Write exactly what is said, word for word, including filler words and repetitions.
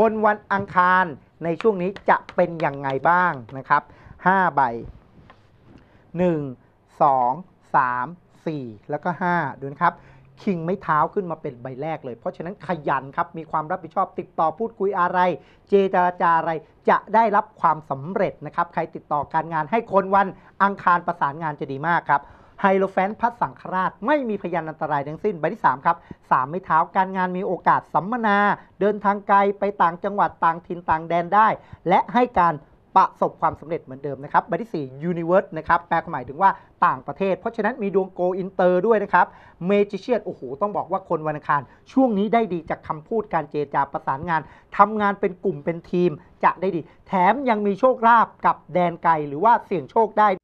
คนวันอังคารในช่วงนี้จะเป็นยังไงบ้างนะครับห้าใบหนึ่ง สอง สาม สี่ แล้วก็ห้าดูนะครับคิงไม้เท้าขึ้นมาเป็นใบแรกเลยเพราะฉะนั้นขยันครับมีความรับผิดชอบติดต่อพูดคุยอะไรเจรจาอะไรจะได้รับความสำเร็จนะครับใครติดต่อการงานให้คนวันอังคารประสานงานจะดีมากครับไฮโลแฟนต์พัดสังฆราชไม่มีพยานอันตรายทั้งสิ้นใบที่สามครับสามไม้เท้าการงานมีโอกาสสัมมนาเดินทางไกลไปต่างจังหวัดต่างถิ่นต่างแดนได้และให้การประสบความสำเร็จเหมือนเดิมนะครับใบที่สี่ Universe นะครับแปลความหมายถึงว่าต่างประเทศเพราะฉะนั้นมีดวงโกอินเตอร์ด้วยนะครับเมจิเชียนโอ้โหต้องบอกว่าคนวันอังคารช่วงนี้ได้ดีจากคำพูดการเจรจาประสานงานทำงานเป็นกลุ่มเป็นทีมจะได้ดีแถมยังมีโชคลาภกับแดนไกลหรือว่าเสี่ยงโชคได้